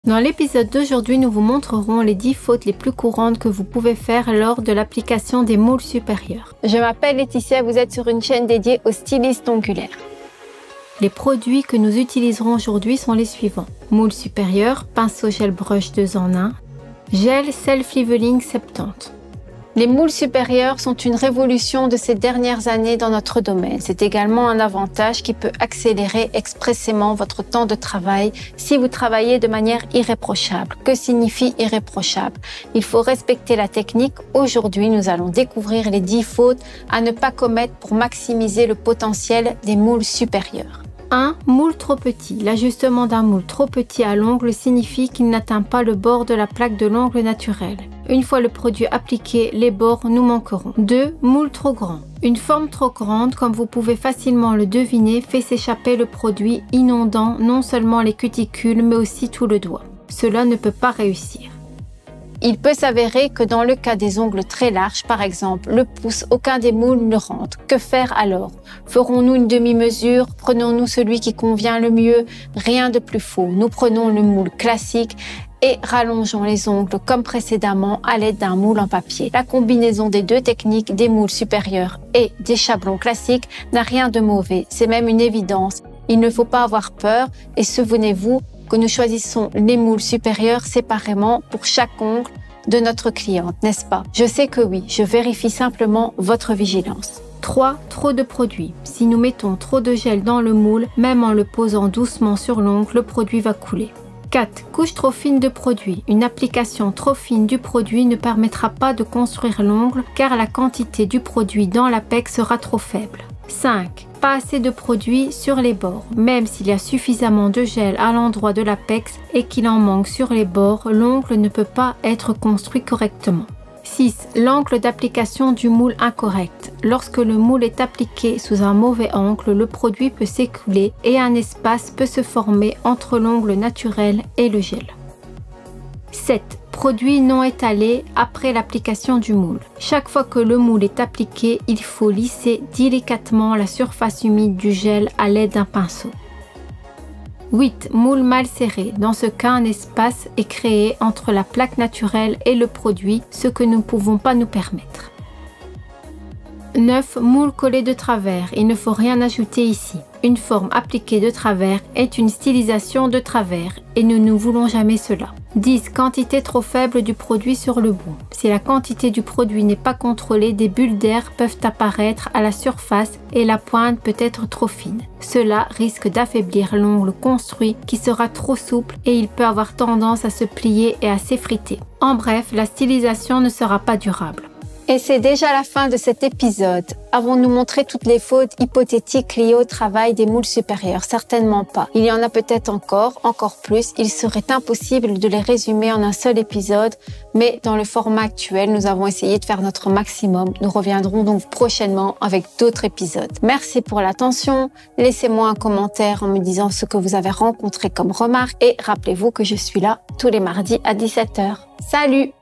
Dans l'épisode d'aujourd'hui, nous vous montrerons les 10 fautes les plus courantes que vous pouvez faire lors de l'application des moules supérieurs. Je m'appelle Laetitia, vous êtes sur une chaîne dédiée aux stylistes ongulaires. Les produits que nous utiliserons aujourd'hui sont les suivants. Moule supérieur, pinceau gel brush 2 en 1, gel self-leveling 70. Les moules supérieurs sont une révolution de ces dernières années dans notre domaine. C'est également un avantage qui peut accélérer expressément votre temps de travail si vous travaillez de manière irréprochable. Que signifie irréprochable? Il faut respecter la technique. Aujourd'hui, nous allons découvrir les 10 fautes à ne pas commettre pour maximiser le potentiel des moules supérieurs. 1. Moule trop petit. L'ajustement d'un moule trop petit à l'ongle signifie qu'il n'atteint pas le bord de la plaque de l'ongle naturel. Une fois le produit appliqué, les bords nous manqueront. 2. Moule trop grand. Une forme trop grande, comme vous pouvez facilement le deviner, fait s'échapper le produit, inondant non seulement les cuticules mais aussi tout le doigt. Cela ne peut pas réussir. Il peut s'avérer que dans le cas des ongles très larges, par exemple le pouce, aucun des moules ne rentre. Que faire alors? Ferons-nous une demi-mesure? Prenons-nous celui qui convient le mieux? Rien de plus faux. Nous prenons le moule classique et rallongeons les ongles comme précédemment à l'aide d'un moule en papier. La combinaison des deux techniques, des moules supérieurs et des chablons classiques, n'a rien de mauvais. C'est même une évidence. Il ne faut pas avoir peur et souvenez-vous que nous choisissons les moules supérieurs séparément pour chaque ongle de notre cliente, n'est-ce pas? Je sais que oui, je vérifie simplement votre vigilance. 3. Trop de produit. Si nous mettons trop de gel dans le moule, même en le posant doucement sur l'ongle, le produit va couler. 4. Couche trop fine de produit. Une application trop fine du produit ne permettra pas de construire l'ongle car la quantité du produit dans l'apex sera trop faible. 5. Pas assez de produit sur les bords. Même s'il y a suffisamment de gel à l'endroit de l'apex et qu'il en manque sur les bords, l'ongle ne peut pas être construit correctement. 6. L'angle d'application du moule incorrect. Lorsque le moule est appliqué sous un mauvais angle, le produit peut s'écouler et un espace peut se former entre l'ongle naturel et le gel. 7. Produit non étalé après l'application du moule. Chaque fois que le moule est appliqué, il faut lisser délicatement la surface humide du gel à l'aide d'un pinceau. 8. Moule mal serré. Dans ce cas, un espace est créé entre la plaque naturelle et le produit, ce que nous ne pouvons pas nous permettre. 9. Moule collé de travers. Il ne faut rien ajouter ici. Une forme appliquée de travers est une stylisation de travers et nous ne voulons jamais cela. 10. Quantité trop faible du produit sur le bout. Si la quantité du produit n'est pas contrôlée, des bulles d'air peuvent apparaître à la surface et la pointe peut être trop fine. Cela risque d'affaiblir l'ongle construit qui sera trop souple et il peut avoir tendance à se plier et à s'effriter. En bref, la stylisation ne sera pas durable. Et c'est déjà la fin de cet épisode. Avons-nous montré toutes les fautes hypothétiques liées au travail des moules supérieurs? Certainement pas. Il y en a peut-être encore plus. Il serait impossible de les résumer en un seul épisode, mais dans le format actuel, nous avons essayé de faire notre maximum. Nous reviendrons donc prochainement avec d'autres épisodes. Merci pour l'attention. Laissez-moi un commentaire en me disant ce que vous avez rencontré comme remarques et rappelez-vous que je suis là tous les mardis à 17 h. Salut!